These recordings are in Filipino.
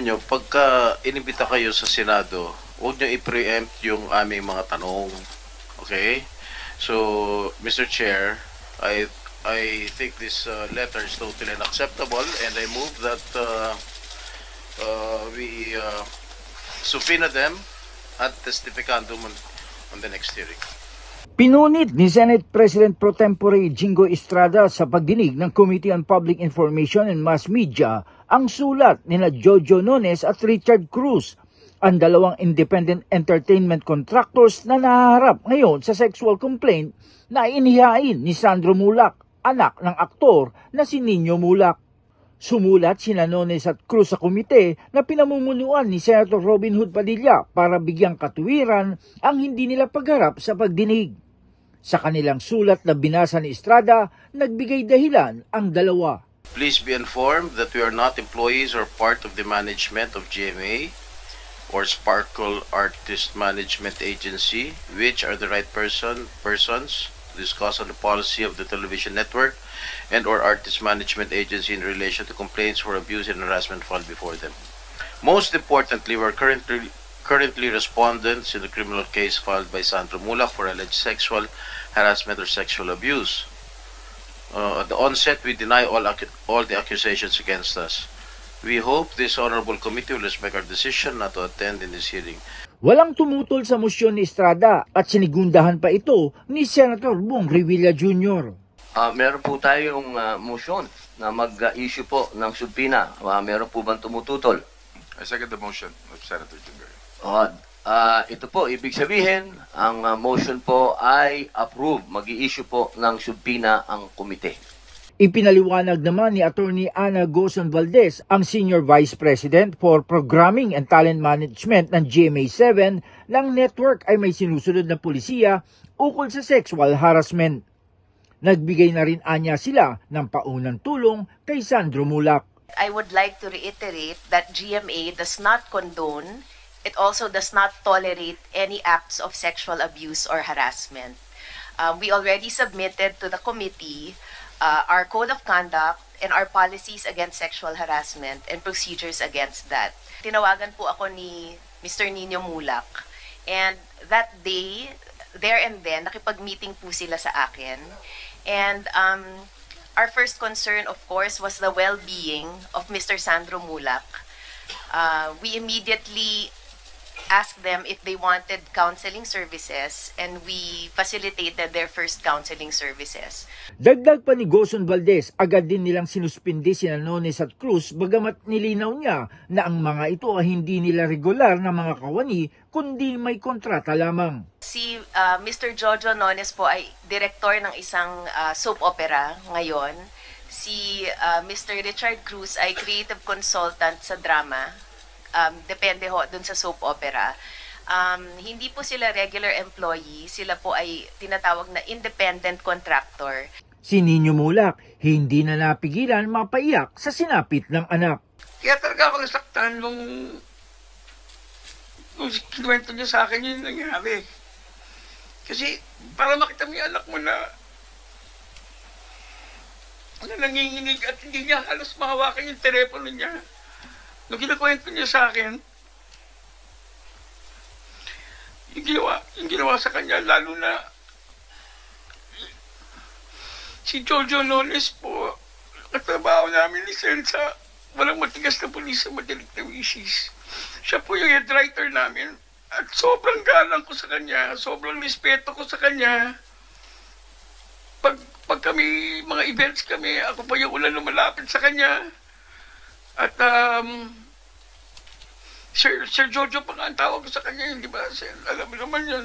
alam nyo, pagka inimbita kayo sa Senado, huwag nyo i-preempt yung aming mga tanong. Okay? So, Mr. Chair, I think this letter is totally unacceptable, and I move that we subpoena them at testificandum on the next hearing. Pinunit ni Senate President Pro Tempore Jingo Estrada sa pagdinig ng Committee on Public Information and Mass Media ang sulat nina Jojo Nones at Richard Cruz, ang dalawang independent entertainment contractors na nahaharap ngayon sa sexual complaint na inihain ni Sandro Mulak, anak ng aktor na si Nino Mulak. Sumulat sina Nones at Cruz sa komite na pinamumunuan ni Senator Robin Hood Padilla para bigyang katuwiran ang hindi nila pagharap sa pagdinig. Sa kanilang sulat na binasa ni Estrada, nagbigay dahilan ang dalawa. Please be informed that we are not employees or part of the management of GMA or Sparkle Artist Management Agency, which are the right persons to discuss on the policy of the television network and or artist management agency in relation to complaints for abuse and harassment filed before them. Most importantly, we are currently respondents in the criminal case filed by Sandro Mulak for alleged sexual harassment or sexual abuse. At the onset, we deny all the accusations against us. We hope this honorable committee will respect our decision not to attend in this hearing. Walang tumutol sa motion ni Estrada at sinigundahan pa ito ni Senator Bong Revilla Jr. Meron po tayong motion na mag-issue po ng subpoena. Meron po bang tumututol? I second the motion of Senator Jungay. Ito po, ibig sabihin, ang motion po ay approve. Mag-i-issue po ng subpoena ang komite. Ipinaliwanag naman ni Attorney Ana Gozon Valdez, ang Senior Vice President for Programming and Talent Management ng GMA7, ng network ay may sinusunod na pulisiya ukol sa sexual harassment. Nagbigay na rin anya sila ng paunang tulong kay Sandro Mulak. I would like to reiterate that GMA does not condone, it also does not tolerate any acts of sexual abuse or harassment. We already submitted to the committee our code of conduct and our policies against sexual harassment and procedures against that. Tinawagan po ako ni Mr. Nino Mulak, and that day, there and then, nakipag-meeting po sila sa akin. And our first concern, of course, was the well-being of Mr. Sandro Mulak. We immediately asked them if they wanted counseling services, and we facilitated their first counseling services. Dagdag pa ni Gozon Valdez, agad din nilang sinuspindi sina Nones at Cruz, bagamat nilinaw niya na ang mga ito ay hindi nila regular na mga kawani, kundi may kontrata lamang. Si Mr. Jojo Nones po ay director ng isang soap opera ngayon. Si Mr. Richard Cruz ay creative consultant sa drama. Depende ho dun sa soap opera. Hindi po sila regular employee, sila po ay tinatawag na independent contractor. Si Nino Mulak, hindi na napigilan mapaiyak sa sinapit ng anak. Kaya talaga ako nasaktan nung kinuwento niya sa akin yung nangyari. Kasi para makita mo yung anak mo na nanginginig at hindi niya halos mahawakan yung telepono niya. Nung kinakwento niya sa akin, yung ginawa sa kanya, lalo na si Jojo Nones po, katrabaho namin ni Sen sa walang matigas na pulis sa madilig na wisis. Siya po yung head writer namin at sobrang galang ko sa kanya, sobrang respeto ko sa kanya. Pag kami, mga events kami, ako pa yung ulan lumalapit sa kanya. At Sir Jojo pa nga ang tawag ko sa kanya, di ba? Alam mo naman yan.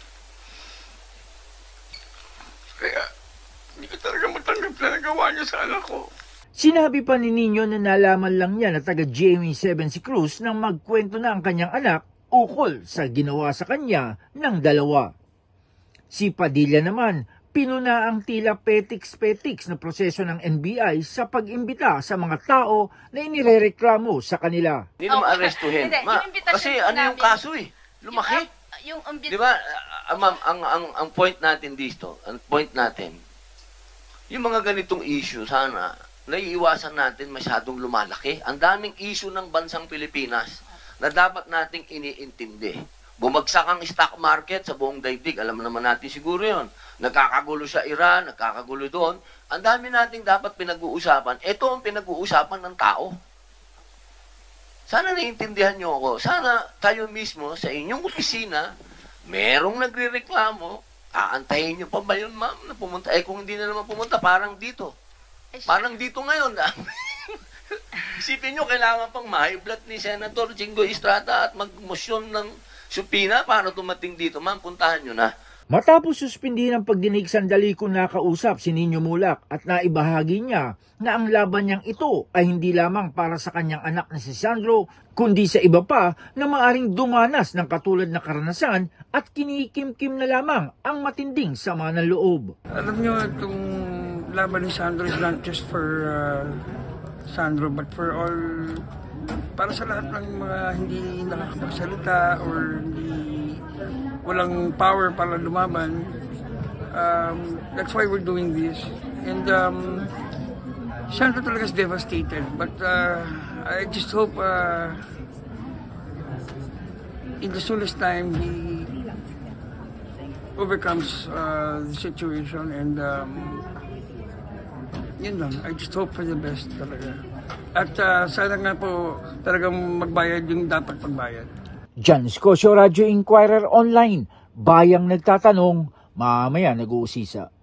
Kaya, hindi ko talaga matanggap na nagawa niya sa anak ko. Sinabi pa ni Nino na nalaman lang niya na taga GMA7 si Cruz nang magkwento na ang kanyang anak ukol sa ginawa sa kanya ng dalawa. Si Padilla naman, pinuna ang tila petiks-petiks na proseso ng NBI sa pag-imbita sa mga tao na inirereklamo sa kanila. Hindi naman arestuhin. Kasi ano yung kaso eh? Lumaki. Di ba, ma'am, ang point natin dito, ang point natin, yung mga ganitong issue, sana, naiiwasan natin masyadong lumalaki. Ang daming issue ng bansang Pilipinas na dapat nating iniintindi. Bumagsak ang stock market sa buong daigdig. Alam naman natin siguro yon. Nagkakagulo sa Iran, nagkakagulo doon. Ang dami nating dapat pinag-uusapan. Ito ang pinag-uusapan ng tao. Sana naiintindihan nyo ako. Sana tayo mismo sa inyong opisina, merong nagre-reklamo, aantayin nyo pa ba yun, ma'am, na pumunta? Eh, kung hindi na naman pumunta, parang dito. Parang dito ngayon. Isipin nyo, kailangan pang ma-blood ni Senator Jingo Estrada at mag-motion ng subpoena para tumating dito. Ma'am, puntahan nyo na. Matapos suspindihin ang pagdinig, sandali ko nakausap si Nino Mulak at naibahagi niya na ang laban niyang ito ay hindi lamang para sa kanyang anak na si Sandro, kundi sa iba pa na maaring dumanas ng katulad na karanasan at kinikimkim na lamang ang matinding sama ng loob. Alam nyo, itong laban ni Sandro is not just for Sandro, but for all, para sa lahat ng mga hindi nakakapagsalita or walang power para lumaban. That's why we're doing this. And Sandro talaga is devastated. But I just hope in the soonest time he overcomes the situation. And yun lang. I just hope for the best talaga. At sana nga po talagang magbayad yung dapat pagbayad. Jan Scosio, Radio Inquirer Online, bayang nagtatanong, mamaya nag-uusisa.